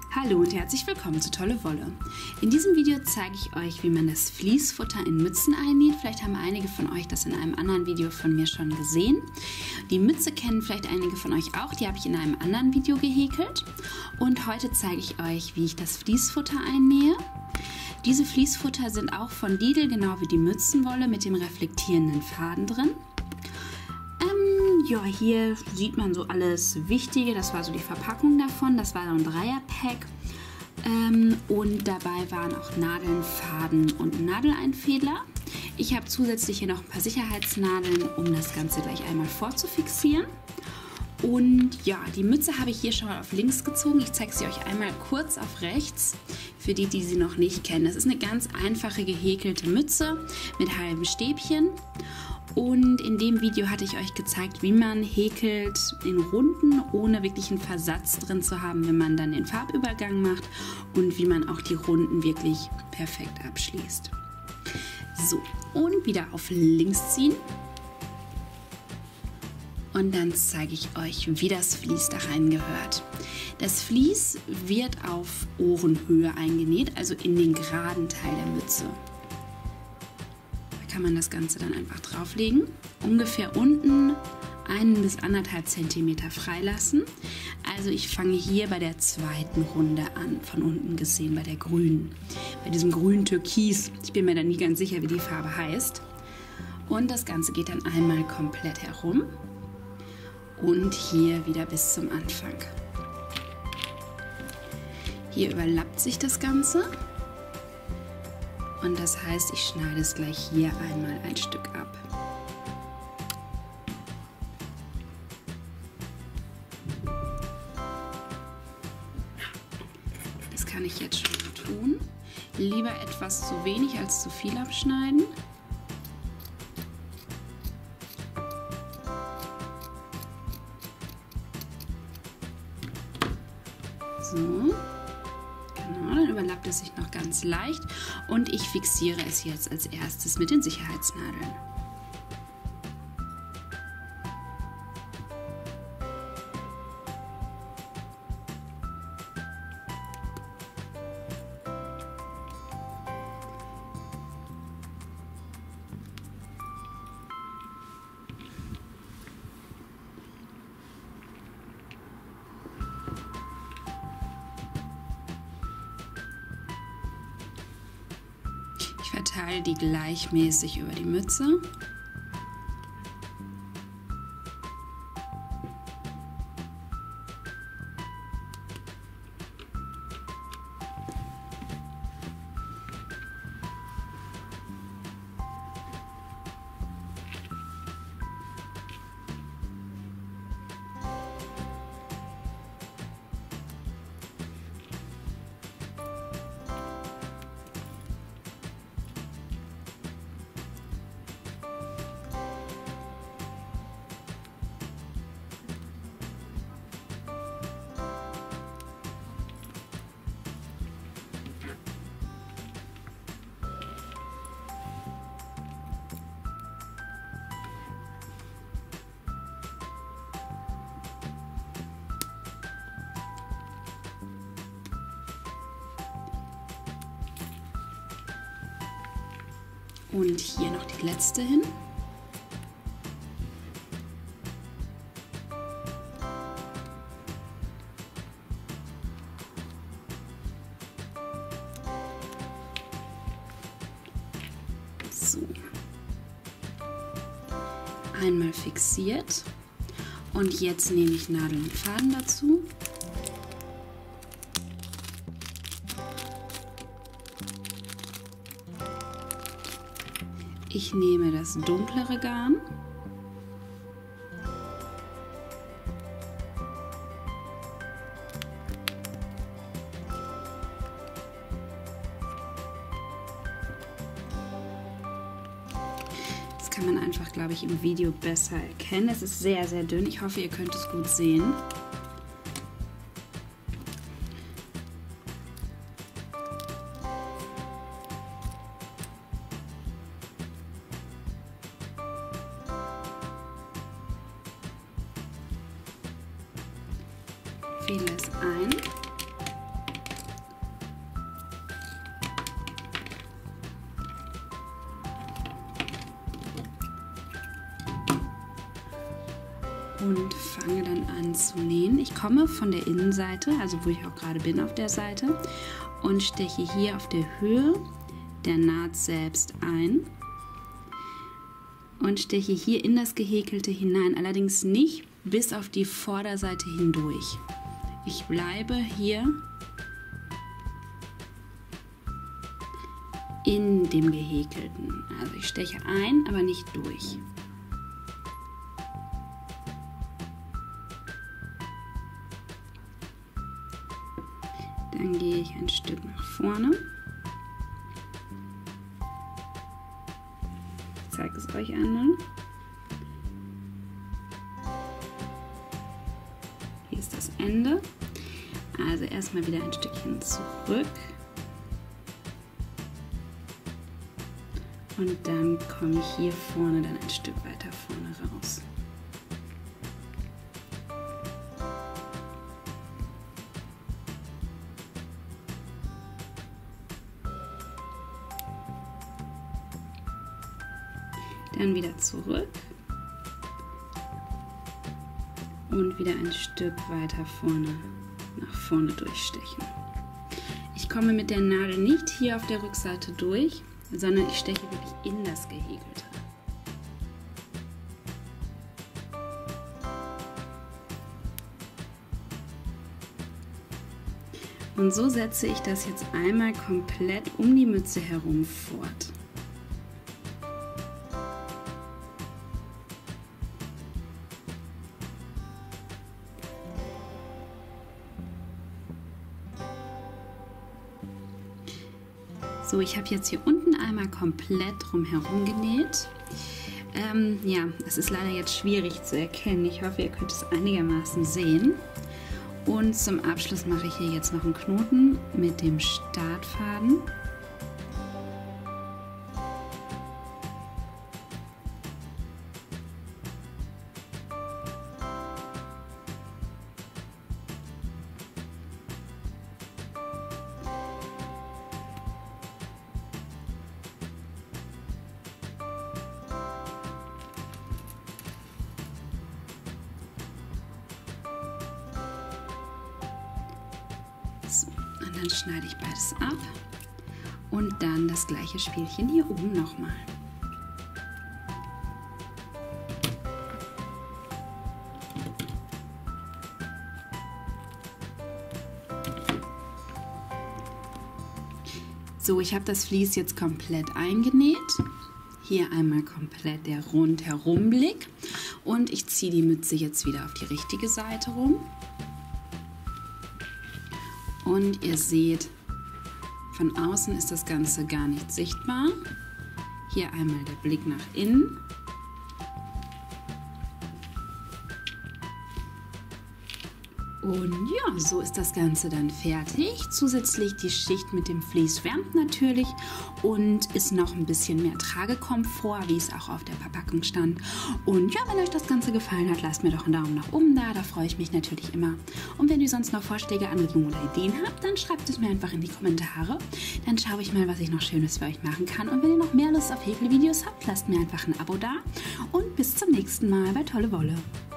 Hallo und herzlich willkommen zu Tolle Wolle. In diesem Video zeige ich euch, wie man das Fließfutter in Mützen einnäht. Vielleicht haben einige von euch das in einem anderen Video von mir schon gesehen. Die Mütze kennen vielleicht einige von euch auch, die habe ich in einem anderen Video gehäkelt. Und heute zeige ich euch, wie ich das Fließfutter einnähe. Diese Fließfutter sind auch von Lidl, genau wie die Mützenwolle mit dem reflektierenden Faden drin. Ja, hier sieht man so alles Wichtige. Das war so die Verpackung davon. Das war so ein Dreierpack. Und dabei waren auch Nadeln, Faden und ein Nadeleinfädler. Ich habe zusätzlich hier noch ein paar Sicherheitsnadeln, um das Ganze gleich einmal vorzufixieren. Und ja, die Mütze habe ich hier schon mal auf links gezogen. Ich zeige sie euch einmal kurz auf rechts, für die, die sie noch nicht kennen. Das ist eine ganz einfache gehäkelte Mütze mit halben Stäbchen. Und in dem Video hatte ich euch gezeigt, wie man häkelt in Runden, ohne wirklich einen Versatz drin zu haben, wenn man dann den Farbübergang macht und wie man auch die Runden wirklich perfekt abschließt. So, und wieder auf links ziehen. Und dann zeige ich euch, wie das Vlies da reingehört. Das Vlies wird auf Ohrenhöhe eingenäht, also in den geraden Teil der Mütze. Kann man das Ganze dann einfach drauflegen, ungefähr unten 1 bis 1,5 cm freilassen. Also ich fange hier bei der zweiten Runde an, von unten gesehen, bei der grünen, bei diesem grünen Türkis. Ich bin mir da nie ganz sicher, wie die Farbe heißt. Und das Ganze geht dann einmal komplett herum und hier wieder bis zum Anfang. Hier überlappt sich das Ganze. Und das heißt, ich schneide es gleich hier einmal ein Stück ab. Das kann ich jetzt schon tun. Lieber etwas zu wenig als zu viel abschneiden. So. Genau, dann überlappt es sich noch ganz leicht und ich fixiere es jetzt als erstes mit den Sicherheitsnadeln. Ich verteile die gleichmäßig über die Mütze. Und hier noch die letzte hin. So. Einmal fixiert. Und jetzt nehme ich Nadel und Faden dazu. Ich nehme das dunklere Garn das kann man einfach, glaube ich, im Video besser erkennen. Es ist sehr, sehr dünn. Ich hoffe, ihr könnt es gut sehen. Fädle es ein und fange dann an zu nähen. Ich komme von der Innenseite, also wo ich auch gerade bin auf der Seite, und steche hier auf der Höhe der Naht selbst ein und steche hier in das Gehäkelte hinein, allerdings nicht bis auf die Vorderseite hindurch. Ich bleibe hier in dem Gehäkelten. Also ich steche ein, aber nicht durch. Dann gehe ich ein Stück nach vorne. Ich zeige es euch einmal. Hier ist das Ende. Also erstmal wieder ein Stückchen zurück. Und dann komme ich hier vorne dann ein Stück weiter vorne raus. Dann wieder zurück und wieder ein Stück weiter nach vorne durchstechen. Ich komme mit der Nadel nicht hier auf der Rückseite durch, sondern ich steche wirklich in das Gehäkelte. Und so setze ich das jetzt einmal komplett um die Mütze herum fort. So, ich habe jetzt hier unten einmal komplett drumherum genäht. Ja, es ist leider jetzt schwierig zu erkennen. Ich hoffe, ihr könnt es einigermaßen sehen. Und zum Abschluss mache ich hier jetzt noch einen Knoten mit dem Startfaden. So, und dann schneide ich beides ab und dann das gleiche Spielchen hier oben nochmal. So, ich habe das Vlies jetzt komplett eingenäht. Hier einmal komplett der Rundherumblick und ich ziehe die Mütze jetzt wieder auf die richtige Seite rum. Und ihr seht, von außen ist das Ganze gar nicht sichtbar. Hier einmal der Blick nach innen. Und ja, so ist das Ganze dann fertig. Zusätzlich die Schicht mit dem Vlies wärmt natürlich und ist noch ein bisschen mehr Tragekomfort, wie es auch auf der Verpackung stand. Und ja, wenn euch das Ganze gefallen hat, lasst mir doch einen Daumen nach oben da freue ich mich natürlich immer. Und wenn ihr sonst noch Vorschläge, Anregungen oder Ideen habt, dann schreibt es mir einfach in die Kommentare. Dann schaue ich mal, was ich noch Schönes für euch machen kann. Und wenn ihr noch mehr Lust auf Häkelvideos habt, lasst mir einfach ein Abo da. Und bis zum nächsten Mal bei Tolle Wolle.